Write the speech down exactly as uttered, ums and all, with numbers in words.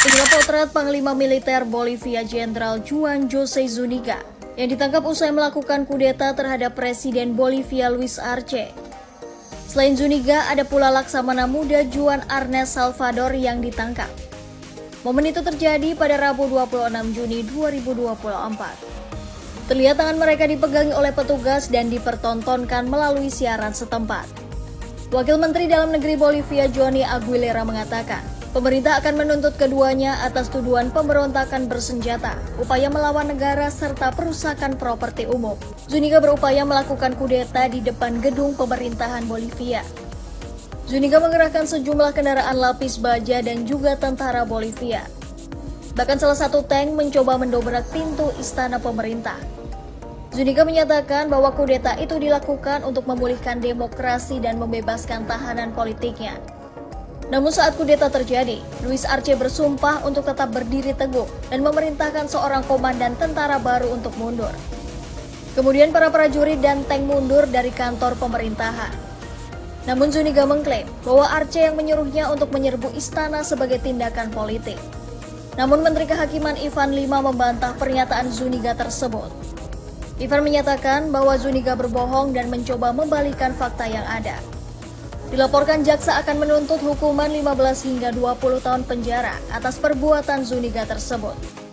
Inilah potret Panglima Militer Bolivia Jenderal Juan José Zuniga yang ditangkap usai melakukan kudeta terhadap Presiden Bolivia Luis Arce. Selain Zuniga, ada pula Laksamana Muda Juan Ernest Salvador yang ditangkap. Momen itu terjadi pada Rabu dua puluh enam Juni dua ribu dua puluh empat. Terlihat tangan mereka dipegangi oleh petugas dan dipertontonkan melalui siaran setempat. Wakil Menteri Dalam Negeri Bolivia Johnny Aguilera mengatakan, pemerintah akan menuntut keduanya atas tuduhan pemberontakan bersenjata, upaya melawan negara, serta perusakan properti umum. Zuniga berupaya melakukan kudeta di depan gedung pemerintahan Bolivia. Zuniga mengerahkan sejumlah kendaraan lapis baja dan juga tentara Bolivia. Bahkan salah satu tank mencoba mendobrak pintu istana pemerintah. Zuniga menyatakan bahwa kudeta itu dilakukan untuk memulihkan demokrasi dan membebaskan tahanan politiknya. Namun saat kudeta terjadi, Luis Arce bersumpah untuk tetap berdiri teguh dan memerintahkan seorang komandan tentara baru untuk mundur. Kemudian para prajurit dan tank mundur dari kantor pemerintahan. Namun Zuniga mengklaim bahwa Arce yang menyuruhnya untuk menyerbu istana sebagai tindakan politik. Namun Menteri Kehakiman Ivan Lima membantah pernyataan Zuniga tersebut. Ivan menyatakan bahwa Zuniga berbohong dan mencoba membalikan fakta yang ada. Dilaporkan jaksa akan menuntut hukuman lima belas hingga dua puluh tahun penjara atas perbuatan Zuniga tersebut.